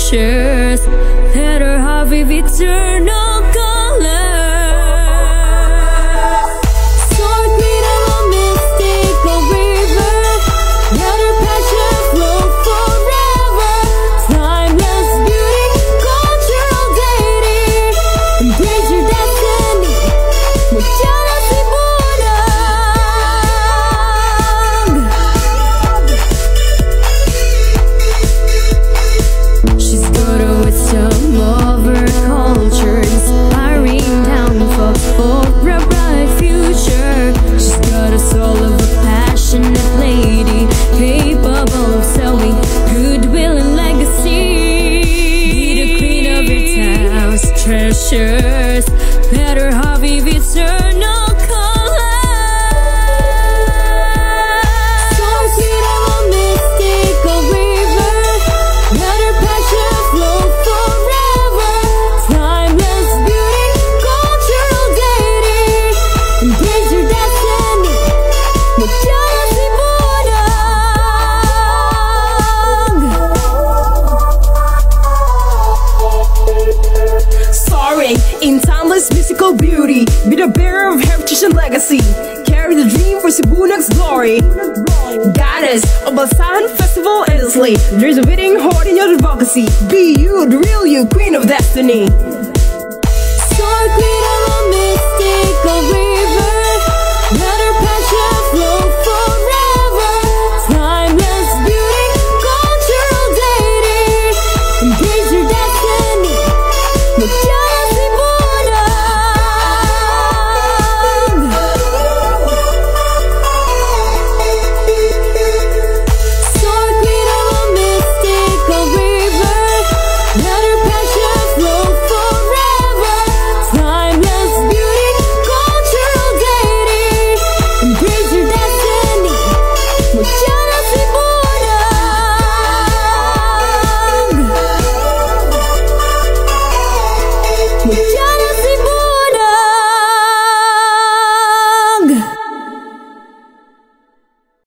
treasures that are half of eternal color. Soar queen of a mystical river, let her passion flow forever. Timeless beauty, cultural deity, embrace your destiny, Mutya Sibunag. She's got a wisdom of her culture, inspiring down folks for a bright future. She's got a soul of a passionate lady, capable of selling goodwill and legacy. Be the queen of your town's treasures, let her have eternal color. Soar queen of a mystical river, let her passion flow forever. Timeless beauty, cultural deity, embrace your destiny, Mutya Sibunag. Soaring in timeless musical beauty, be the bearer of heritage and legacy. Carry the dream for Sibunag's glory. Goddess of a sound festival endlessly. There's a beating heart in your advocacy. Be you, the real you, queen of destiny.